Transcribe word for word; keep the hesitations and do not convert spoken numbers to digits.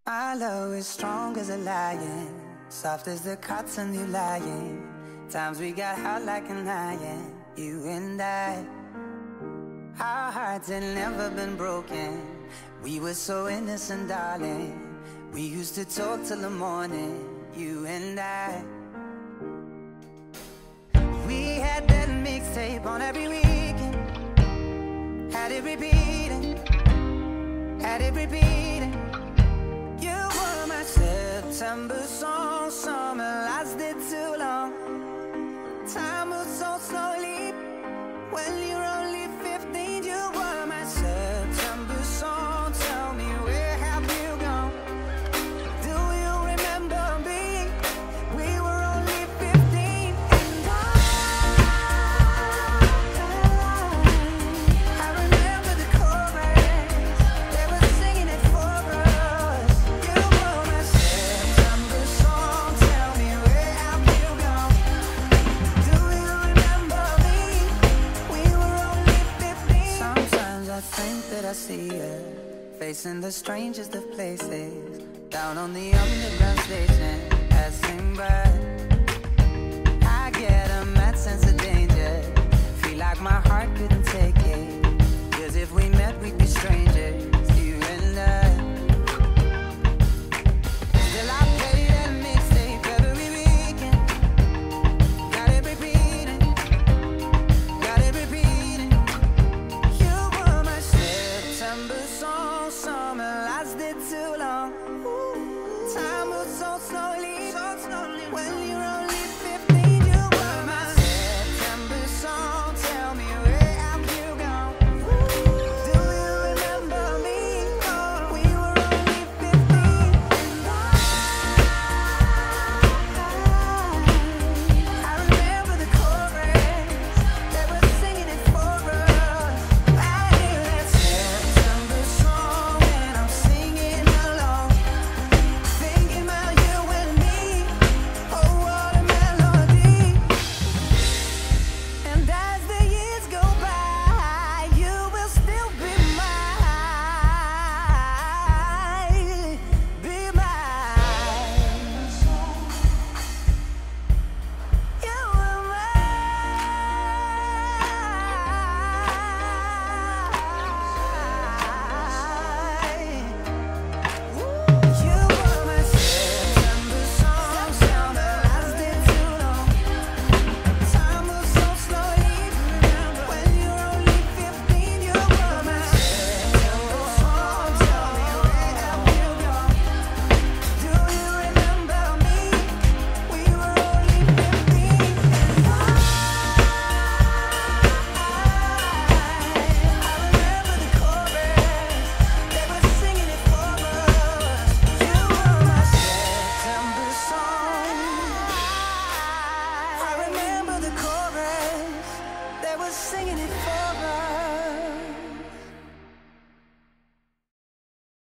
Our love is strong as a lion, soft as the cotton you lying. Times we got hot like an iron, you and I. Our hearts had never been broken. We were so innocent, darling. We used to talk till the morning, you and I. We had that mixtape on every weekend. Had it repeating, had it repeating. You were my September song. Summer lasted too long. Time moves so slowly when you're only fifteen. You were my September song. Tell me, where have you gone? Do you remember me? We were only fifteen. And I, I remember the chorus. They were singing it for us. You were my September song. Tell me, where have you gone? Do you remember me? We were only fifteen. Sometimes I think that I see you facing the strangest of places, down on the underground station, passing by. I get a mad sense of danger, feel like my heart couldn't take it, 'cause if we met we'd be strangers, you and I. Still I play that mixtape every weekend. Got it repeating, got it repeating. You were my September song. Summer lasted too long. Time moves so slowly, so slowly when you're only fifteen. You were my September song. Tell me, where have you gone? Do you remember me? Oh, we were only fifteen. And I, I remember the chorus. They were singing it for us. I hear that September song and I'm singing along, thinking about you and me. Oh, what a melody. And as the years go by, you will still be mine, be mine. You were mine. You were my September song. Summer lasted too long. Time moves so slowly when you're only fifteen. You were my September song. Tell me, where have you gone? Do you remember me? We were only fifteen. And I, I remember the chorus. They were singing it for us. You were my September song. I remember the chorus. They were singing it